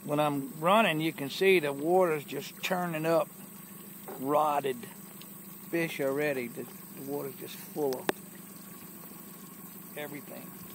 when I'm running, you can see the water's just churning up rotted fish already. The water's just full of everything.